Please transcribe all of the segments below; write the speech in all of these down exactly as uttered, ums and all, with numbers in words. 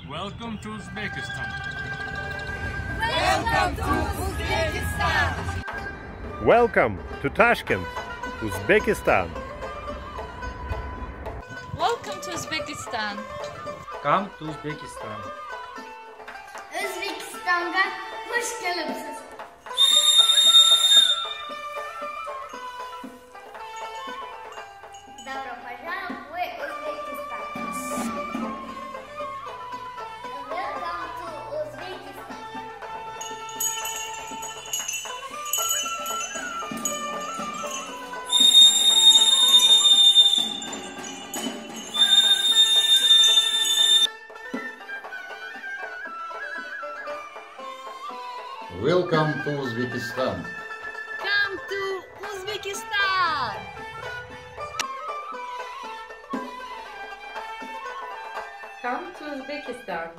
Welcome to Uzbekistan. Welcome to Uzbekistan. Welcome to Tashkent, Uzbekistan. Welcome to Uzbekistan. Come to Uzbekistan. O'zbekistonga xush kelibsiz. Добро пожаловать в Узбекистан. Welcome to Uzbekistan. Welcome to Uzbekistan. Come to Uzbekistan. Come to Uzbekistan.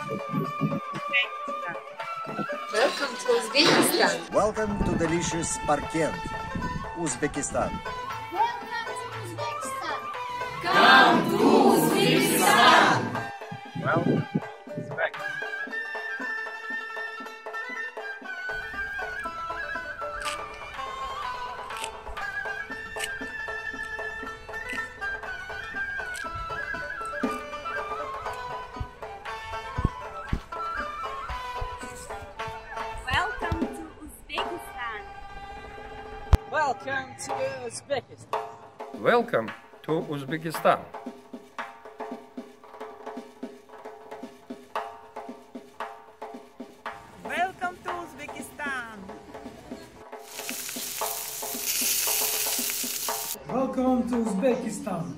Welcome to Uzbekistan. Welcome to delicious Parkent, Uzbekistan. Welcome to Uzbekistan. Come to Uzbekistan. Welcome to Uzbekistan. Welcome to Uzbekistan. Welcome to Uzbekistan. Welcome to Uzbekistan. Welcome to Uzbekistan.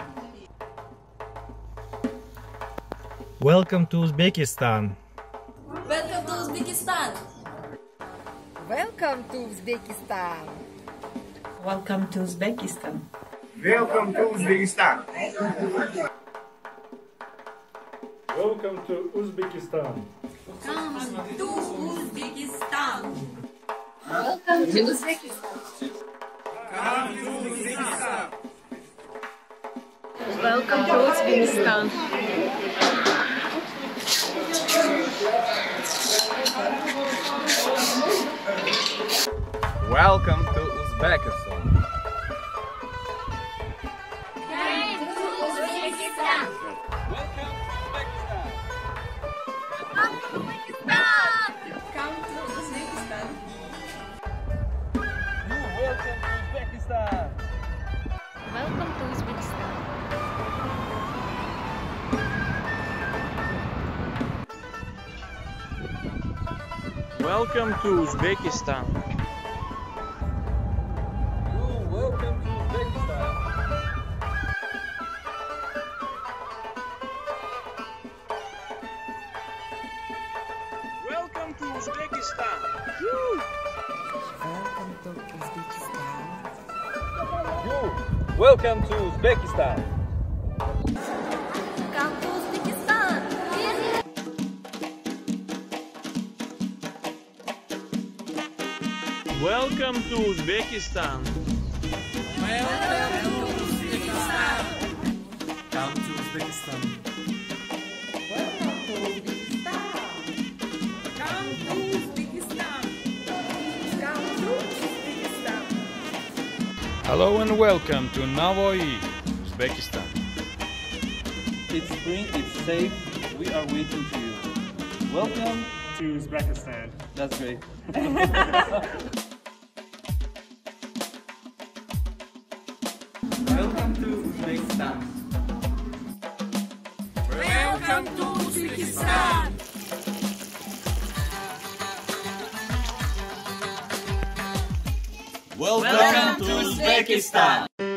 Welcome to Uzbekistan. Welcome to Uzbekistan. Welcome to Uzbekistan. Welcome to Uzbekistan. Welcome to Uzbekistan. Welcome to Uzbekistan. Come to Uzbekistan. Welcome to Uzbekistan. Welcome to Uzbekistan. Welcome to Uzbekistan. Welcome to Uzbekistan. Come to Uzbekistan. Come to Uzbekistan. Welcome to Uzbekistan. Welcome to Uzbekistan. Welcome to Uzbekistan. Welcome to Uzbekistan. Welcome to Uzbekistan. Welcome to Uzbekistan. Welcome to Uzbekistan. Come to Uzbekistan. Welcome to Uzbekistan. Come to Uzbekistan. Come to Uzbekistan. Come to Uzbekistan. Hello and welcome to Navoiy, Uzbekistan. It's spring, it's safe, we are waiting for you. Welcome To Uzbekistan. That's great. Welcome to Uzbekistan. Welcome to Uzbekistan. Welcome to Uzbekistan.